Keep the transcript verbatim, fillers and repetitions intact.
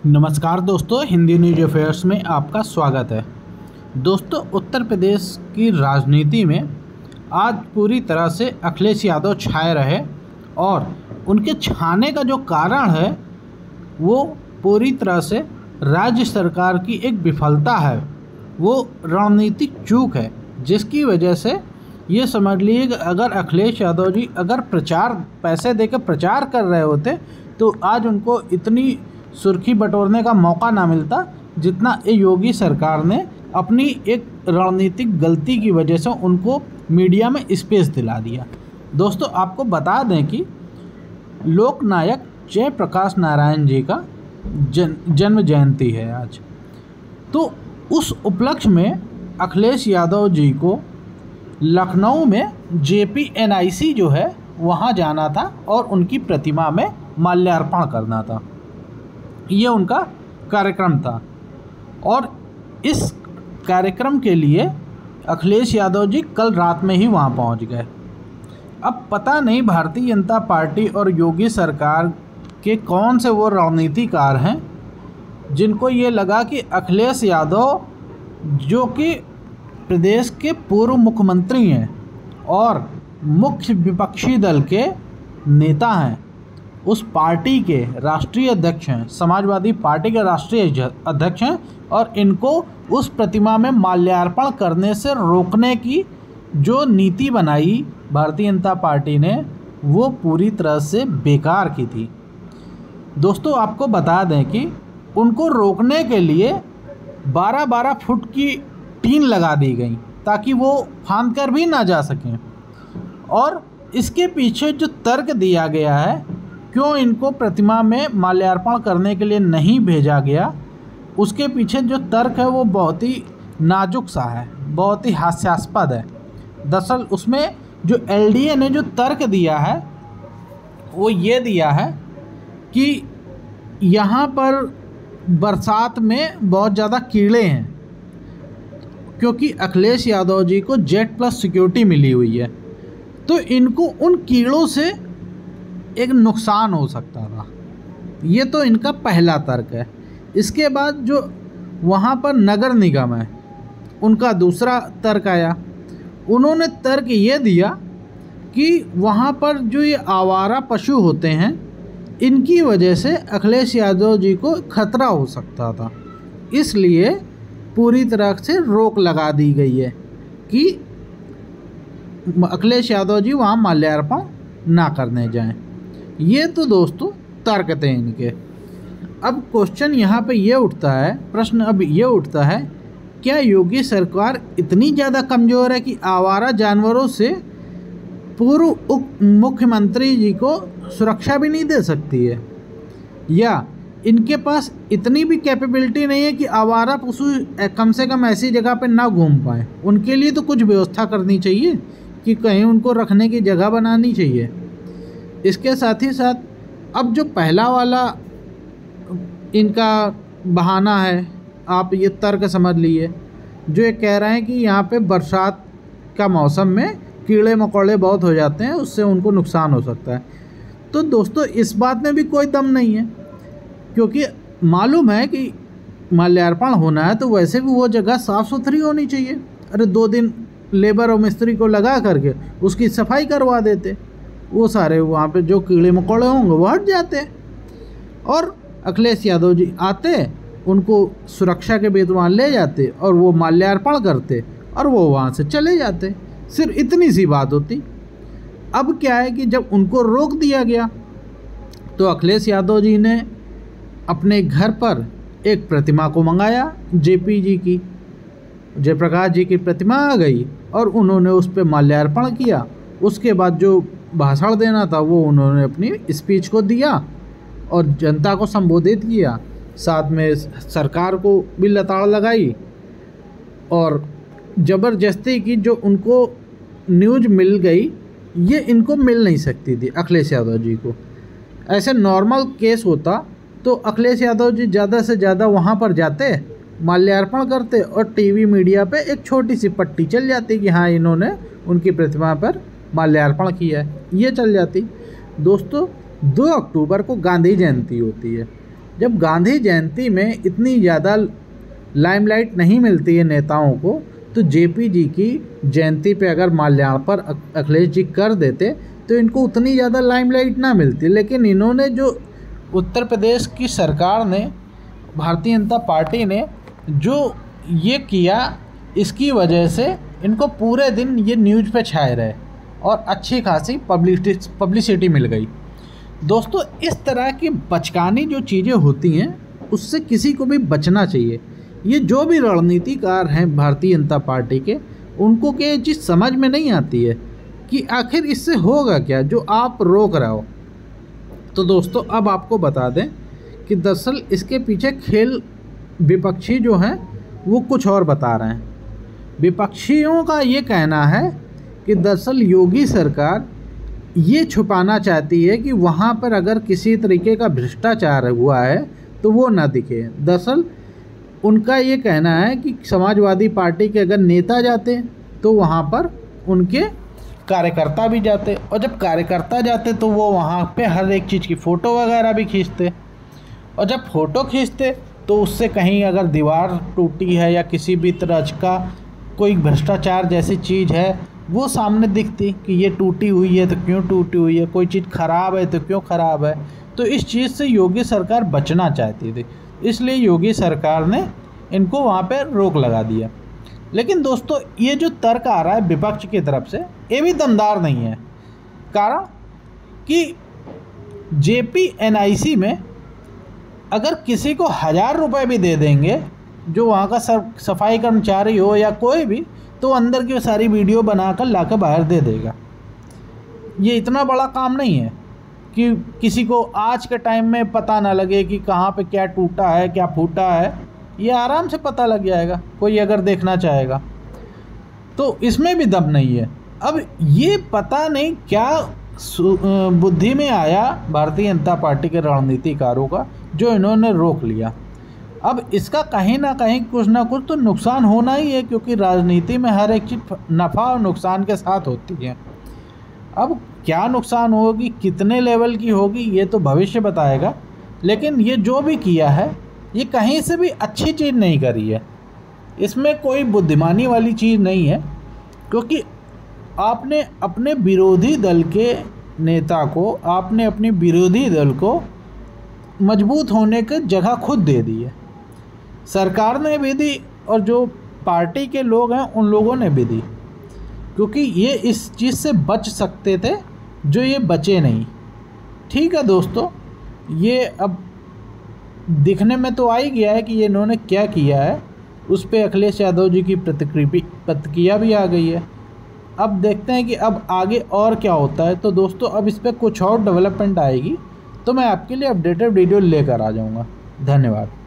नमस्कार दोस्तों, Hindi news affairs में आपका स्वागत है। दोस्तों, उत्तर प्रदेश की राजनीति में आज पूरी तरह से अखिलेश यादव छाए रहे और उनके छाने का जो कारण है वो पूरी तरह से राज्य सरकार की एक विफलता है, वो रणनीतिक चूक है, जिसकी वजह से ये समझ लीजिए कि अगर अखिलेश यादव जी अगर प्रचार पैसे देकर प्रचार कर रहे होते तो आज उनको इतनी सुर्खी बटोरने का मौका ना मिलता जितना ये योगी सरकार ने अपनी एक रणनीतिक गलती की वजह से उनको मीडिया में स्पेस दिला दिया। दोस्तों, आपको बता दें कि लोकनायक जयप्रकाश नारायण जी का जन जन्म जयंती है आज, तो उस उपलक्ष्य में अखिलेश यादव जी को लखनऊ में जे पी एन आई सी जो है वहाँ जाना था और उनकी प्रतिमा में माल्यार्पण करना था। ये उनका कार्यक्रम था और इस कार्यक्रम के लिए अखिलेश यादव जी कल रात में ही वहाँ पहुँच गए। अब पता नहीं भारतीय जनता पार्टी और योगी सरकार के कौन से वो रणनीतिकार हैं जिनको ये लगा कि अखिलेश यादव जो कि प्रदेश के पूर्व मुख्यमंत्री हैं और मुख्य विपक्षी दल के नेता हैं, उस पार्टी के राष्ट्रीय अध्यक्ष हैं, समाजवादी पार्टी के राष्ट्रीय अध्यक्ष हैं और इनको उस प्रतिमा में माल्यार्पण करने से रोकने की जो नीति बनाई भारतीय जनता पार्टी ने वो पूरी तरह से बेकार की थी। दोस्तों, आपको बता दें कि उनको रोकने के लिए बारह बारह फुट की टीन लगा दी गई ताकि वो फांद कर भी ना जा सकें, और इसके पीछे जो तर्क दिया गया है क्यों इनको प्रतिमा में माल्यार्पण करने के लिए नहीं भेजा गया, उसके पीछे जो तर्क है वो बहुत ही नाजुक सा है, बहुत ही हास्यास्पद है। दरअसल उसमें जो एल डी ए ने जो तर्क दिया है वो ये दिया है कि यहाँ पर बरसात में बहुत ज़्यादा कीड़े हैं क्योंकि अखिलेश यादव जी को जेड प्लस सिक्योरिटी मिली हुई है, तो इनको उन कीड़ों से एक नुकसान हो सकता था। ये तो इनका पहला तर्क है। इसके बाद जो वहाँ पर नगर निगम है उनका दूसरा तर्क आया। उन्होंने तर्क ये दिया कि वहाँ पर जो ये आवारा पशु होते हैं इनकी वजह से अखिलेश यादव जी को खतरा हो सकता था, इसलिए पूरी तरह से रोक लगा दी गई है कि अखिलेश यादव जी वहाँ माल्यार्पण ना करने जाएं। ये तो दोस्तों तर्क थे इनके। अब क्वेश्चन यहाँ पे ये उठता है, प्रश्न अब ये उठता है, क्या योगी सरकार इतनी ज़्यादा कमज़ोर है कि आवारा जानवरों से पूर्व उप मुख्यमंत्री जी को सुरक्षा भी नहीं दे सकती है, या इनके पास इतनी भी कैपेबिलिटी नहीं है कि आवारा पशु कम से कम ऐसी जगह पे ना घूम पाएँ? उनके लिए तो कुछ व्यवस्था करनी चाहिए कि कहीं उनको रखने की जगह बनानी चाहिए। इसके साथ ही साथ अब जो पहला वाला इनका बहाना है, आप ये तर्क समझ लिए, जो ये कह रहे हैं कि यहाँ पे बरसात का मौसम में कीड़े मकोड़े बहुत हो जाते हैं, उससे उनको नुकसान हो सकता है। तो दोस्तों, इस बात में भी कोई दम नहीं है, क्योंकि मालूम है कि माल्यार्पण होना है तो वैसे भी वो जगह साफ़ सुथरी होनी चाहिए। अरे दो दिन लेबर और मिस्त्री को लगा करके उसकी सफाई करवा देते, वो सारे वहाँ पे जो कीड़े मकोड़े होंगे वो हट जाते और अखिलेश यादव जी आते, उनको सुरक्षा के भेद वहाँ ले जाते और वो माल्यार्पण करते और वो वहाँ से चले जाते। सिर्फ इतनी सी बात होती। अब क्या है कि जब उनको रोक दिया गया तो अखिलेश यादव जी ने अपने घर पर एक प्रतिमा को मंगाया, जेपी जी की, जयप्रकाश जी की प्रतिमा आ गई और उन्होंने उस पर माल्यार्पण किया। उसके बाद जो भाषण देना था वो उन्होंने अपनी स्पीच को दिया और जनता को संबोधित किया, साथ में सरकार को भी लताड़ लगाई और ज़बरदस्ती की जो उनको न्यूज़ मिल गई ये इनको मिल नहीं सकती थी अखिलेश यादव जी को। ऐसे नॉर्मल केस होता तो अखिलेश यादव जी ज़्यादा से ज़्यादा वहाँ पर जाते, माल्यार्पण करते और टीवी मीडिया पे एक छोटी सी पट्टी चल जाती कि हाँ इन्होंने उनकी प्रतिमा पर माल्यार्पण किया है, ये चल जाती। दोस्तों, दो अक्टूबर को गांधी जयंती होती है, जब गांधी जयंती में इतनी ज़्यादा लाइमलाइट नहीं मिलती है नेताओं को, तो जेपी जी की जयंती पे अगर माल्यार्पण अखिलेश जी कर देते तो इनको उतनी ज़्यादा लाइमलाइट ना मिलती। लेकिन इन्होंने जो उत्तर प्रदेश की सरकार ने, भारतीय जनता पार्टी ने जो ये किया, इसकी वजह से इनको पूरे दिन ये न्यूज़ पे छाए रहे और अच्छी खासी पब्लिसिटी पब्लिसिटी मिल गई। दोस्तों, इस तरह की बचकानी जो चीज़ें होती हैं उससे किसी को भी बचना चाहिए। ये जो भी रणनीतिकार हैं भारतीय जनता पार्टी के, उनको क्या चीज़ समझ में नहीं आती है कि आखिर इससे होगा क्या जो आप रोक रहे हो। तो दोस्तों, अब आपको बता दें कि दरअसल इसके पीछे खेल विपक्षी जो हैं वो कुछ और बता रहे हैं। विपक्षियों का ये कहना है कि दरअसल योगी सरकार ये छुपाना चाहती है कि वहाँ पर अगर किसी तरीके का भ्रष्टाचार हुआ है तो वो ना दिखे। दरअसल उनका ये कहना है कि समाजवादी पार्टी के अगर नेता जाते तो वहाँ पर उनके कार्यकर्ता भी जाते, और जब कार्यकर्ता जाते तो वो वहाँ पे हर एक चीज़ की फ़ोटो वगैरह भी खींचते, और जब फ़ोटो खींचते तो उससे कहीं अगर दीवार टूटी है या किसी भी तरह का कोई भ्रष्टाचार जैसी चीज़ है वो सामने दिखती कि ये टूटी हुई है तो क्यों टूटी हुई है, कोई चीज़ ख़राब है तो क्यों ख़राब है। तो इस चीज़ से योगी सरकार बचना चाहती थी, इसलिए योगी सरकार ने इनको वहाँ पे रोक लगा दिया। लेकिन दोस्तों, ये जो तर्क आ रहा है विपक्ष की तरफ से, ये भी दमदार नहीं है। कारण कि जेपी एनआईसी में अगर किसी को हज़ार रुपये भी दे देंगे, जो वहाँ का सफाई कर्मचारी हो या कोई भी, तो अंदर की सारी वीडियो बनाकर ला कर बाहर दे देगा। ये इतना बड़ा काम नहीं है कि किसी को आज के टाइम में पता ना लगे कि कहाँ पे क्या टूटा है, क्या फूटा है। ये आराम से पता लग जाएगा, कोई अगर देखना चाहेगा। तो इसमें भी दम नहीं है। अब ये पता नहीं क्या बुद्धि में आया भारतीय जनता पार्टी के रणनीतिकारों का, जो इन्होंने रोक लिया। अब इसका कहीं ना कहीं कुछ ना कुछ तो नुकसान होना ही है, क्योंकि राजनीति में हर एक चीज़ नफ़ा और नुकसान के साथ होती है। अब क्या नुकसान होगी, कितने लेवल की होगी, ये तो भविष्य बताएगा। लेकिन ये जो भी किया है, ये कहीं से भी अच्छी चीज़ नहीं करी है। इसमें कोई बुद्धिमानी वाली चीज़ नहीं है, क्योंकि आपने अपने विरोधी दल के नेता को, आपने अपने विरोधी दल को मजबूत होने की जगह खुद दे दी है। सरकार ने भी दी और जो पार्टी के लोग हैं उन लोगों ने भी दी, क्योंकि ये इस चीज़ से बच सकते थे, जो ये बचे नहीं। ठीक है दोस्तों, ये अब दिखने में तो आ ही गया है कि ये इन्होंने क्या किया है। उस पर अखिलेश यादव जी की प्रतिक्रिया भी आ गई है। अब देखते हैं कि अब आगे और क्या होता है। तो दोस्तों, अब इस पर कुछ और डेवलपमेंट आएगी तो मैं आपके लिए अपडेटेड वीडियो लेकर आ जाऊँगा। धन्यवाद।